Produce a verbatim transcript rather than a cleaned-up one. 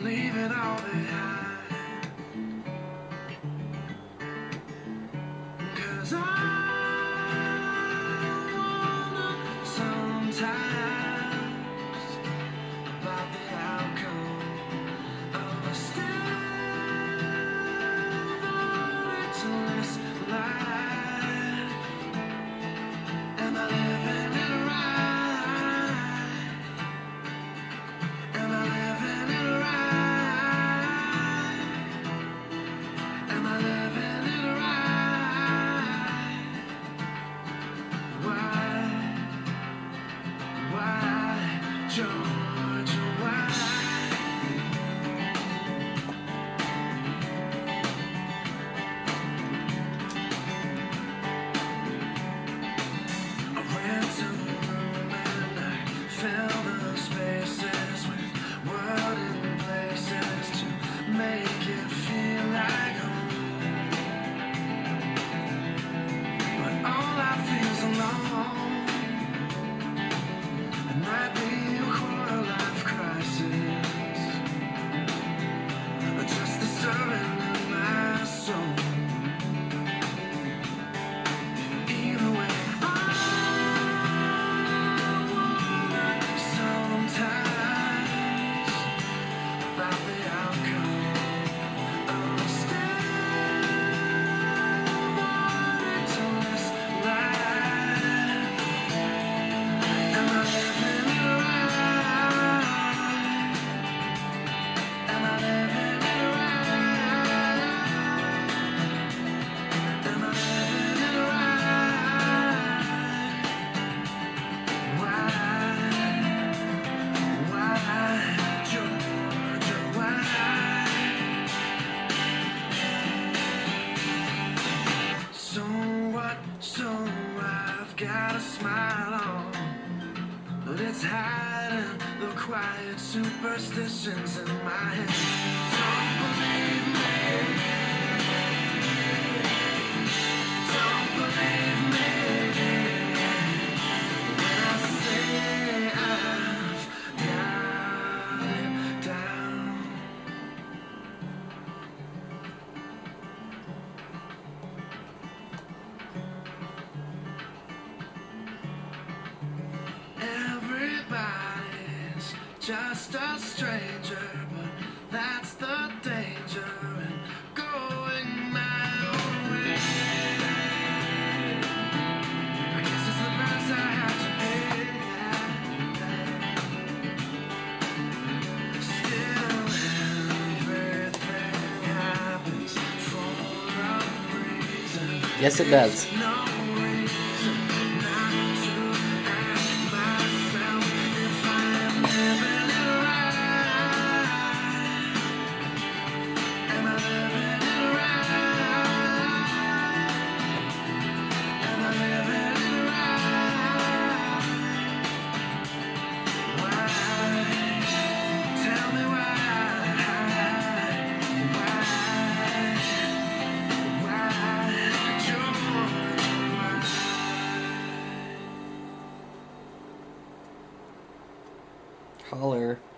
leave it all behind. 'Cause I wonder sometimes about the outcome of a still victimless life. Am I living it right? Am I living it right? Am I living it right? Why, why, Georgia, why? I ran to the room and I filled the spaces with wooden places to make it feel like home. But all I feel's alone. It might be a quarter life crisis, or just disturbing in my soul. Either way, I wonder sometimes about the outcome of a still victimless life. Am I living it right? Am I living it right? Am I living it right? Why, why, Georgia, why? So what? So I've got a smile on, but it's hiding the quiet superstitions in my head. Don't believe me. Don't believe me when I say I've got it down. Everybody's just a stranger, but that's the danger in going my own way. I guess it's the price I have to pay. Still, everything happens for a reason. Yes, it does. No reason not to ask myself if I'm living it right. Am I living it right? Am I living it right? Why? Tell me why? Why? Why, Georgia, why? Holler.